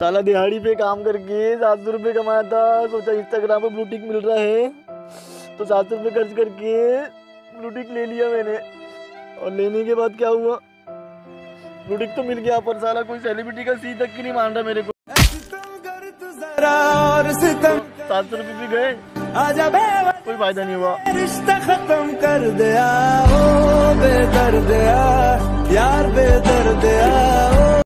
साला दिहाड़ी पे काम करके 700 रुपये कमाया था। सोचा इंस्टाग्राम पे ब्लू टिक मिल रहा है तो 700 रुपये खर्च करके ब्लू टिक ले लिया मैंने। और लेने के बाद क्या हुआ, ब्लू टिक तो मिल गया पर साला कोई सेलिब्रिटी का सी तक की नहीं मान रहा मेरे को। 700 रुपये भी गए, कोई फायदा नहीं हुआ। रिश्ता खत्म कर दिया ओ बेदर्द यार, बेदर्द यार।